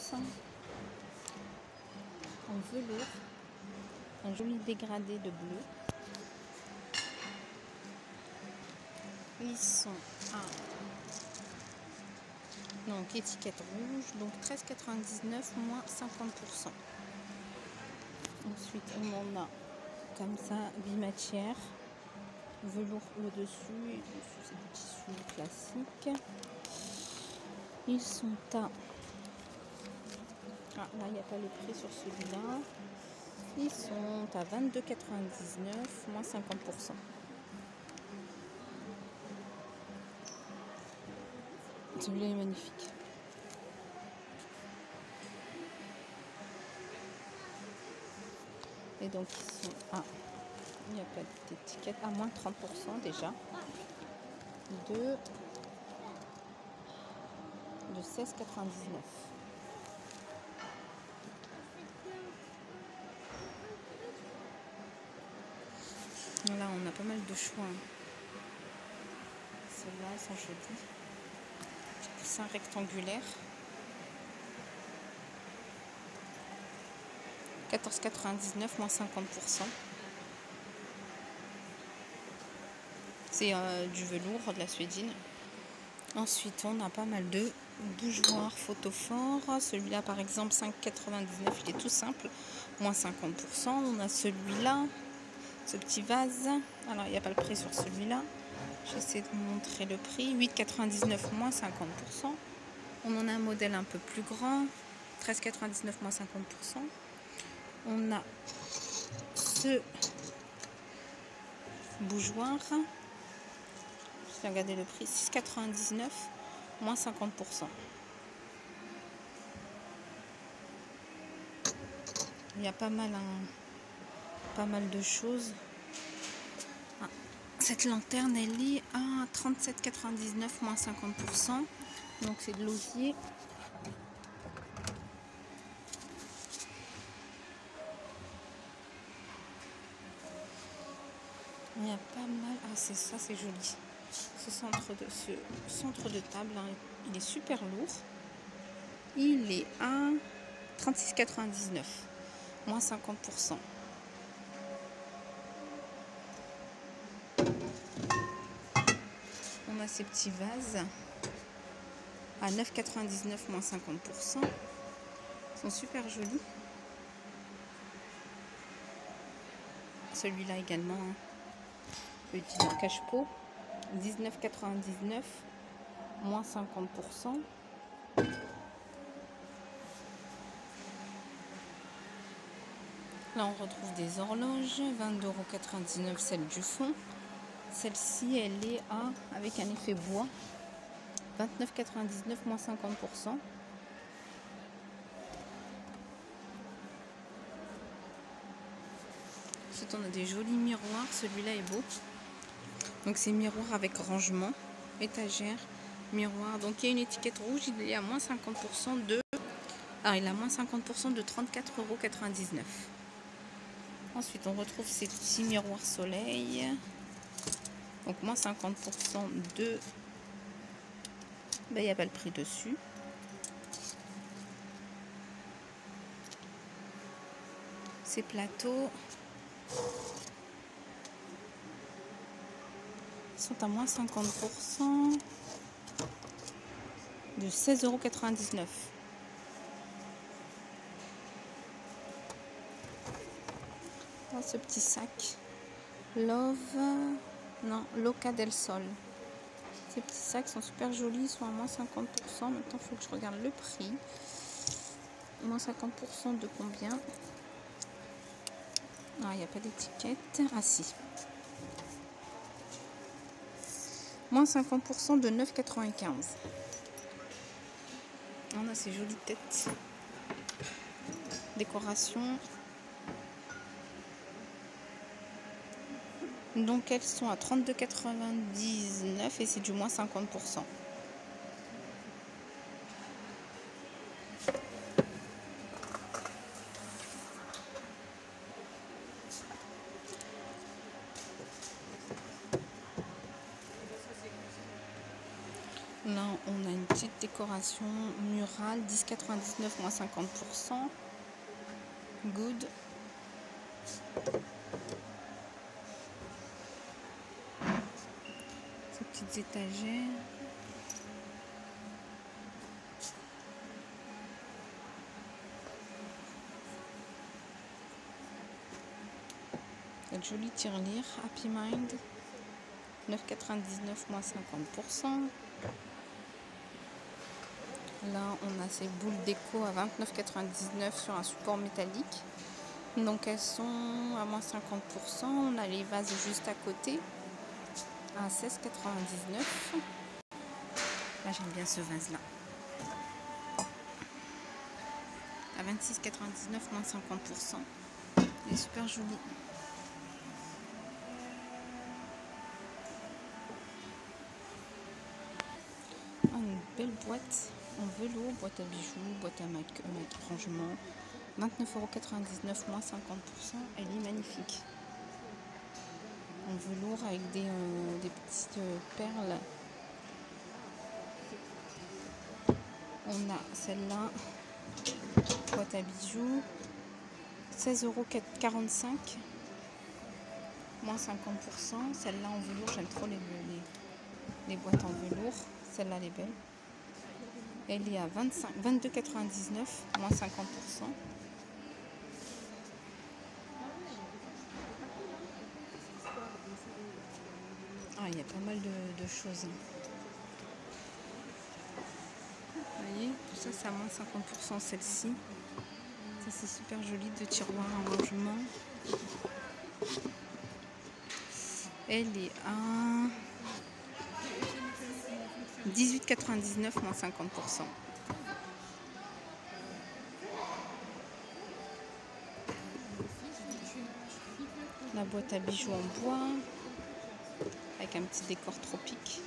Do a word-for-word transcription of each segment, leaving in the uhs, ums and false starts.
en velours, un joli dégradé de bleu. Ils sont à donc étiquette rouge, donc treize quatre-vingt-dix-neuf moins cinquante pour cent. Ensuite on en a comme ça, bimatière, velours au-dessus, et dessus c'est du tissu classique. Ils sont à... Ah là il n'y a pas le prix sur celui-là. Ils sont à vingt-deux quatre-vingt-dix-neuf moins cinquante pour cent. Celui-là est magnifique. Et donc ils sont à... Il n'y a pas d'étiquette. À moins trente pour cent déjà. De, de seize quatre-vingt-dix-neuf. Là on a pas mal de choix. Celles-là elles sont jolies. C'est un rectangulaire. quatorze quatre-vingt-dix-neuf moins cinquante pour cent. C'est euh, du velours, de la suédine. Ensuite, on a pas mal de bougeoirs photophores. Celui-là, par exemple, cinq quatre-vingt-dix-neuf, il est tout simple, moins cinquante pour cent. On a celui-là, ce petit vase. Alors, il n'y a pas le prix sur celui-là. J'essaie de vous montrer le prix. huit quatre-vingt-dix-neuf, moins cinquante pour cent. On en a un modèle un peu plus grand, treize quatre-vingt-dix-neuf, moins cinquante pour cent. On a ce bougeoir. Je vais regarder le prix. six quatre-vingt-dix-neuf, moins cinquante pour cent. Il y a pas mal, hein, pas mal de choses. Ah, cette lanterne, elle est à trente-sept quatre-vingt-dix-neuf, moins cinquante pour cent. Donc c'est de l'osier. Il y a pas mal. Ah, c'est ça, c'est joli. Ce centre de ce centre de table, hein, il est super lourd. Il est à trente-six quatre-vingt-dix-neuf, moins cinquante pour cent. On a ces petits vases à neuf quatre-vingt-dix-neuf, moins cinquante pour cent. Ils sont super jolis. Celui-là également, hein. Petit cache-pot, dix-neuf quatre-vingt-dix-neuf, moins cinquante pour cent. Là, on retrouve des horloges, vingt-deux euros quatre-vingt-dix-neuf, celle du fond. Celle-ci, elle est à, avec un effet bois, vingt-neuf quatre-vingt-dix-neuf, moins cinquante pour cent. Ensuite, on a des jolis miroirs. Celui-là est beau. Donc, c'est miroir avec rangement, étagère, miroir. Donc, il y a une étiquette rouge. Il est à moins cinquante pour cent de... Ah, il est à moins cinquante pour cent de trente-quatre euros quatre-vingt-dix-neuf. Ensuite, on retrouve ces petits miroirs soleil. Donc, moins cinquante pour cent de... Ben, il n'y a pas le prix dessus. Ces plateaux sont à moins cinquante pour cent de seize euros quatre-vingt-dix-neuf. Là, ce petit sac Love, non, Loca del Sol. Ces petits sacs sont super jolis, ils sont à moins cinquante pour cent. Maintenant, il faut que je regarde le prix. Moins cinquante pour cent de combien? Ah, il n'y a pas d'étiquette. Ah si. Moins cinquante pour cent de neuf quatre-vingt-quinze. On a ces jolies têtes. Décoration. Donc elles sont à trente-deux quatre-vingt-dix-neuf et c'est du moins cinquante pour cent. Là, on a une Petite décoration murale, dix quatre-vingt-dix-neuf moins cinquante pour cent. Good. Ces petites étagères. Cette jolie tirelire, Happy Mind, neuf quatre-vingt-dix-neuf moins cinquante pour cent. Là, on a ces boules déco à vingt-neuf quatre-vingt-dix-neuf sur un support métallique. Donc, elles sont à moins cinquante pour cent. On a les vases juste à côté à seize quatre-vingt-dix-neuf. Là, j'aime bien ce vase-là. À vingt-six quatre-vingt-dix-neuf moins cinquante pour cent. Il est super joli. Une belle boîte en velours, boîte à bijoux, boîte à maquillage, rangement, vingt-neuf euros quatre-vingt-dix-neuf moins cinquante pour cent. Elle est magnifique. En velours avec des, euh, des petites euh, perles. On a celle-là, boîte à bijoux, seize euros quarante-cinq moins cinquante pour cent. Celle-là en velours, j'aime trop les, les, les boîtes en velours. Celle-là, elle est belle. Elle est à vingt-deux quatre-vingt-dix-neuf moins cinquante pour cent. Ah, il y a pas mal de, de choses. Vous voyez, tout ça, c'est à moins cinquante pour cent celle-ci. Ça, c'est super joli, de tiroir en rangement. Elle est à dix-huit quatre-vingt-dix-neuf moins cinquante pour cent. La boîte à bijoux en bois avec un petit décor tropique.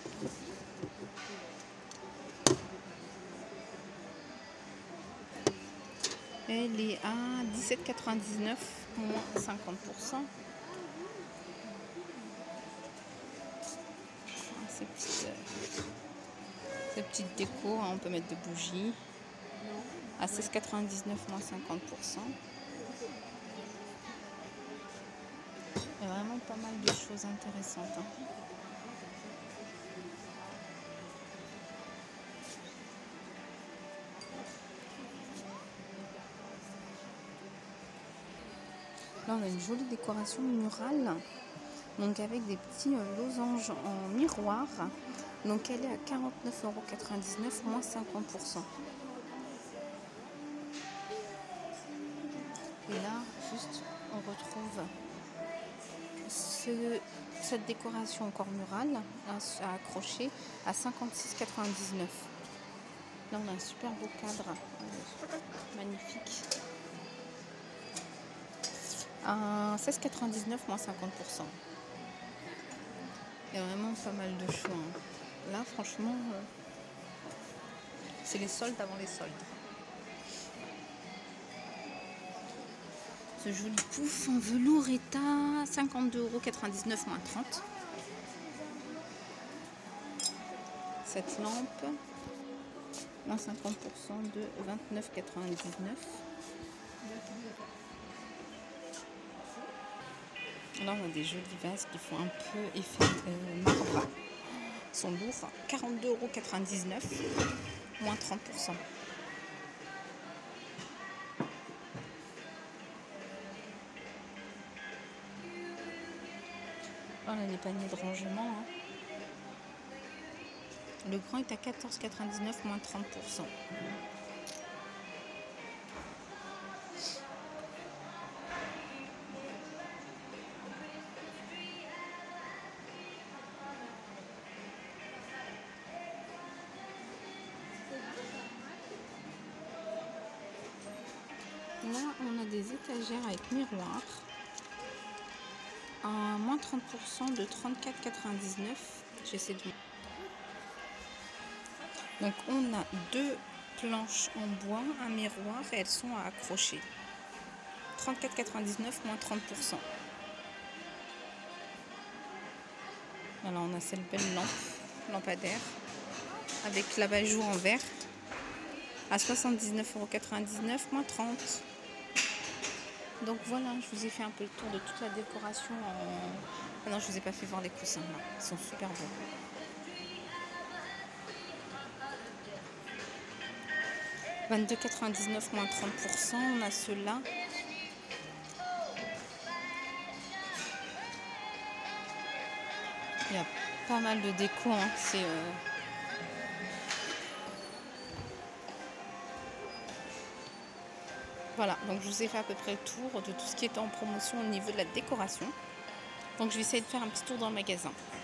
Elle est à dix-sept quatre-vingt-dix-neuf moins cinquante pour cent. Ces petites, euh, ces petites décos, hein, on peut mettre des bougies. À seize quatre-vingt-dix-neuf moins cinquante pour cent. Il y a vraiment pas mal de choses intéressantes. Hein. Là, on a une jolie décoration murale, donc avec des petits euh, losanges en miroir. Donc, elle est à quarante-neuf euros quatre-vingt-dix-neuf moins cinquante pour cent. Et là, juste, on retrouve ce, cette décoration encore murale à, à accrocher à cinquante-six quatre-vingt-dix-neuf. Là, on a un super beau cadre, euh, magnifique. À seize quatre-vingt-dix-neuf moins cinquante pour cent. Il y a vraiment pas mal de choix. Hein. Là, franchement, euh, c'est les soldes avant les soldes. Ce joli pouf en velours est à cinquante-deux euros quatre-vingt-dix-neuf moins trente. Cette lampe, moins cinquante pour cent de vingt-neuf quatre-vingt-dix-neuf. Là, on a des jolis vases qui font un peu effet euh, marbre. Ils sont lourds. quarante-deux euros quatre-vingt-dix-neuf, moins trente pour cent. Là, on a des paniers de rangement. Hein. Le grand est à quatorze quatre-vingt-dix-neuf, moins trente pour cent. Là, on a des étagères avec miroir à moins trente pour cent de trente-quatre quatre-vingt-dix-neuf. J'essaie de... Donc, on a deux planches en bois, un miroir et elles sont à accrocher. trente-quatre quatre-vingt-dix-neuf, moins trente pour cent. Voilà, on a cette belle lampe, lampadaire. avec l'abat-jour en verre à soixante-dix-neuf euros quatre-vingt-dix-neuf moins trente. Donc voilà, je vous ai fait un peu le tour de toute la décoration en... Ah non, je vous ai pas fait voir les coussins là, ils sont super beaux. vingt-deux euros quatre-vingt-dix-neuf moins trente pour cent, on a ceux-là. Il y a pas mal de déco, hein. C'est euh... voilà, donc je vous ai fait à peu près le tour de tout ce qui était en promotion au niveau de la décoration. Donc je vais essayer de faire un petit tour dans le magasin.